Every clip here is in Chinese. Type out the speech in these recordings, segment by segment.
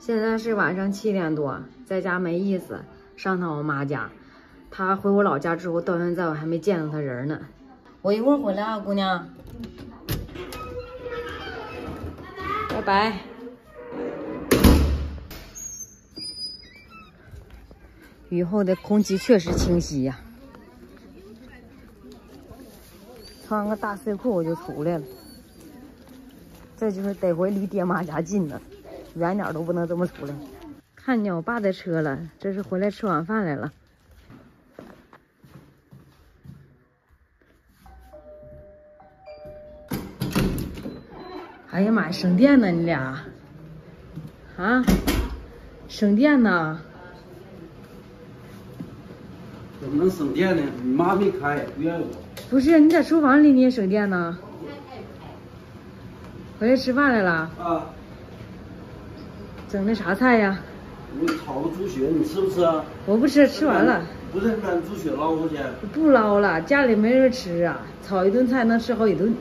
现在是晚上7点多，在家没意思，上趟我妈家。她回我老家之后，到现在我还没见到她人呢。我一会儿回来啊，姑娘。拜拜。雨后的空气确实清晰呀。穿个大睡裤我就出来了。这就是得回离爹妈家近了，远点都不能这么出来。看见我爸的车了，这是回来吃晚饭来了。哎呀妈呀，省电呢你俩？啊？省电呢？ 怎么能省电呢？你妈没开，不怨我。 不是，你在厨房里你也省电呢？回来吃饭来了？ 啊。 整的啥菜呀？ 我炒个猪血，你吃不吃啊？ 我不吃，吃完了。 不是，把猪血捞过去。 不捞了，家里没人吃啊。炒一顿菜能吃好几顿。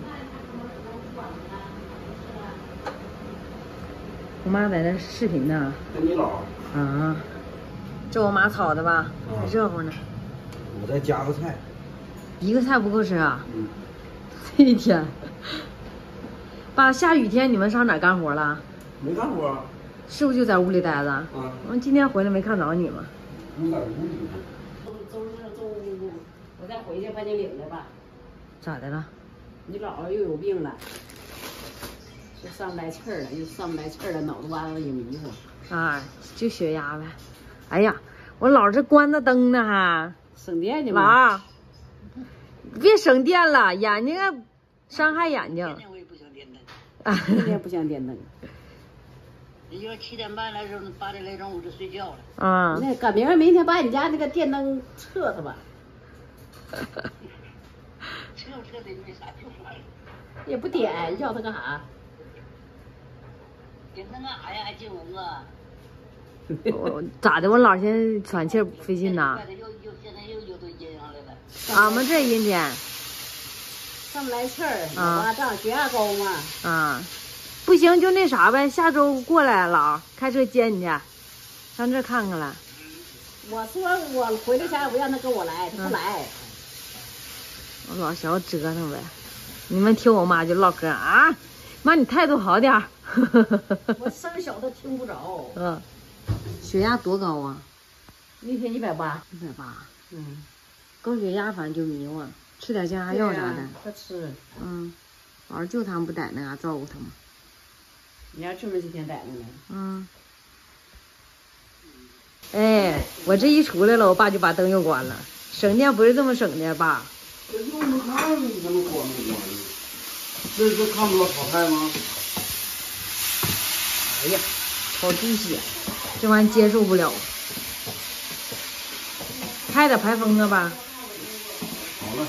我妈在那视频呢。 跟你姥。 啊。这我妈炒的吧？还热乎呢。 我再加个菜。 一个菜不够吃啊？ 嗯。 这一天。爸，下雨天你们上哪儿干活了？ 没干活。 是不是就在屋里待着？我今天回来没看着你们。 你在屋里呢。 周五我再回去把你领来吧。 咋的了？ 你姥姥又有病了，就上不来气儿了，又上不来气儿了，脑子瓜子也迷糊。 啊，就血压呗。哎呀，我姥这关着灯呢还。 省电去嘛。 姥，别省电了，眼睛伤害眼睛。 今天我也不想点灯。 啊，今天不想点灯。 你说7点半来时候，8点来钟我就睡觉了。 啊。 那赶明天把你家那个电灯撤撤吧。 撤的没啥用啊。 也不点，要它干啥？ 点灯干啥呀？还进蚊子。 我咋的？我姥现在喘气费劲呐。 现在又都阴上来了。 俺们这阴天。 上不来气儿，脑瓜胀，血压高嘛。 啊。不行就那啥呗，下周过来姥开车接你去，上这看看来。 我说我回来前我让他跟我来，他不来。 我老小折腾呗，你们听我妈就唠嗑啊，妈你态度好点儿。 我声小他听不着。 嗯。血压多高啊？ 那天180。 180。 嗯。 高血压反正就迷糊，吃点降压药啥的。 他吃。 嗯。老是就他们不在那嘎照顾他们。 你家这么几天在那呢？ 嗯。哎，我这一出来了，我爸就把灯又关了。省电不是这么省的，爸。 这又没看，你怎么关没关呢？这看不到炒菜吗？ 哎呀，炒猪血，这玩意接受不了。开点排风了吧？ 好了。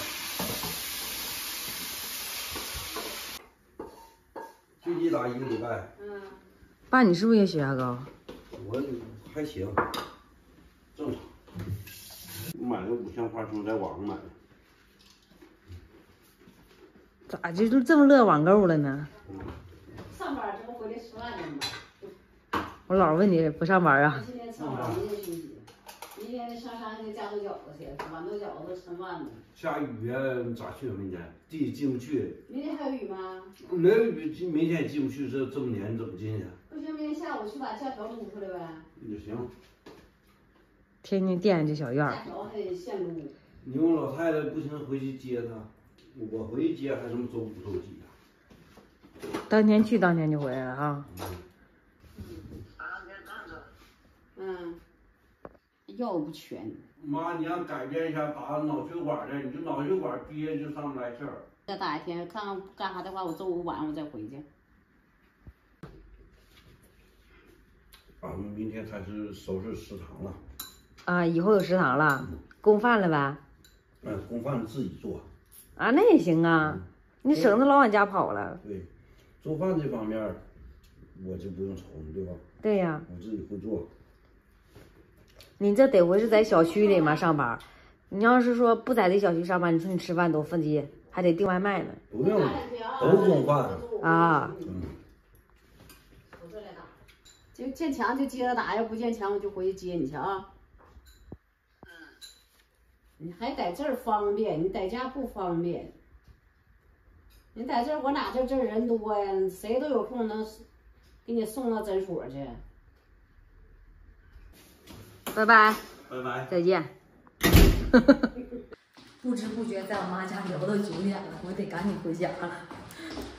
最近打1个礼拜。 爸，你是不是也血压高？ 我还行，正常。买了5箱花生，在网上买的。 咋就这么乐网购了呢？ 上班这不回来吃饭呢吗？ 我姥问你不上班啊？ 今天上班，明天休息。明天上山给加豆饺子去，豌豆饺子抻饭呢。 下雨呀，咋去？明天地进不去。 明天还有雨吗？ 没有雨，明天也进不去，这么黏，怎么进去？ 不行，明天下午去把架条撸出来呗。 也行。 天天惦记这小院儿。 架条还得现撸。 你问老太太不行，回去接她。我回去接还什么周5、周几啊？ 当天去当天就回来了啊。 嗯。药不全。 妈，你要改变一下，打脑血管的，你就脑血管憋就上不来气儿。 再打一天，看看干啥的话，我周5晚上我再回去。 俺们明天开始收拾食堂了。 啊，以后有食堂了，供饭了呗？ 供饭自己做。 啊，那也行啊，你省得老往家跑了。 对，做饭这方面我就不用愁了，对吧？ 对呀。 我自己会做。 你这得回是在小区里嘛上班，你要是说不在这小区上班，你说你吃饭多费劲，还得订外卖呢。 不用，都供饭啊。 就见强就接着打，要不见强我就回去接你去啊。你还在这儿方便，你在家不方便。你在这儿，我哪这儿人多呀？谁都有空能给你送到诊所去。 拜拜， 拜拜， 再见。不知不觉在我妈家聊到9点了，我得赶紧回家了。